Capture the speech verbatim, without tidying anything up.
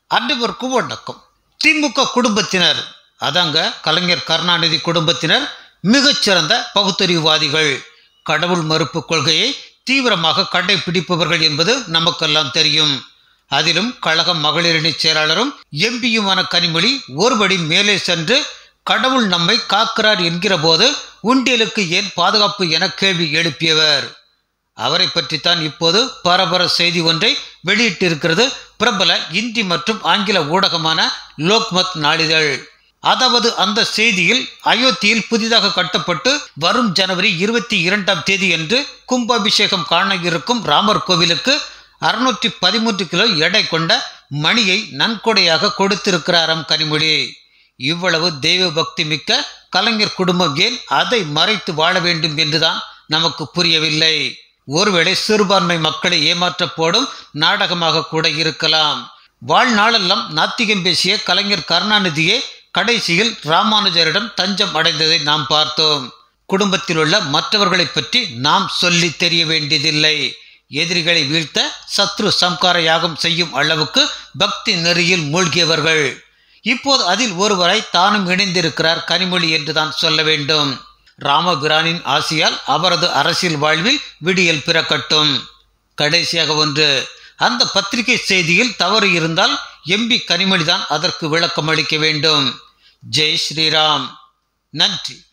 அனைவருக்கும் வணக்கம். திமுக குடும்பத்தினர், அதாங்க கலைஞர் கருணாநிதி குடும்பத்தினர் மிகச்சிறந்த பகுத்தறிவுவாதிகள். கடவுள் மறுப்பு கொள்கையை தீவிரமாக கடைபிடிப்பவர்கள் என்பது நமக்கெல்லாம் தெரியும். அதிலும் கழக மகளிரணி செயலாளரும் எம்பியுமான கனிமொழி ஒருபடி மேலே சென்று கடவுள் நம்மை காக்கிறார் என்கிற போது உண்டியலுக்கு ஏன் பாதுகாப்பு என கேள்வி எழுப்பியவர். அவரை பற்றித்தான் இப்போது பரபர செய்தி ஒன்றை வெளியிட்டிருக்கிறது பிரபல இந்தி மற்றும் ஆங்கில ஊடகமான லோக்மத் நாளிதழ். அதாவது அந்த செய்தியில் அயோத்தியில் புதிதாக கட்டப்பட்டு வரும் ஜனவரி இருபத்தி இரண்டாம் தேதி அன்று கும்பாபிஷேகம் காண இருக்கும் ராமர் கோவிலுக்கு அறுநூற்றி பதிமூன்று கிலோ எடை கொண்ட மணியை நன்கொடையாக கொடுத்திருக்கிறாராம் கனிமொழி. இவ்வளவு தெய்வ பக்தி மிக்க கலைஞர் குடும்பம் ஏன் அதை மறைத்து வாழ வேண்டும் என்றுதான் நமக்கு புரியவில்லை. ஒருவேளை சிறுபான்மை மக்களை ஏமாற்ற போடும் நாடகமாக கூட இருக்கலாம். வாழ்நாளெல்லாம் நாத்திகம் பேசிய கலைஞர் கருணாநிதியே கடைசியில் ராமானுஜரிடம் தஞ்சம் அடைந்ததை நாம் பார்த்தோம். குடும்பத்தில் உள்ள மற்றவர்களை பற்றி நாம் சொல்லி தெரிய வேண்டியதில்லை. எதிரிகளை வீழ்த்த சத்ரு சம்கார யாகம் செய்யும் அளவுக்கு பக்தி நெறியில் மூழ்கியவர்கள். இப்போது அதில் ஒருவரை தானும் இணைந்திருக்கிறார் கனிமொழி என்றுதான் சொல்ல வேண்டும். ராமபிரானின் ஆசியால் அவரது அரசியல் வாழ்வில் விடியல் பிறக்கட்டும். கடைசியாக ஒன்று, அந்த பத்திரிகை செய்தியில் தவறு இருந்தால் எம்பி கனிமொழிதான் அதற்கு விளக்கம் அளிக்க வேண்டும். ஜெய் ஸ்ரீராம். நன்றி.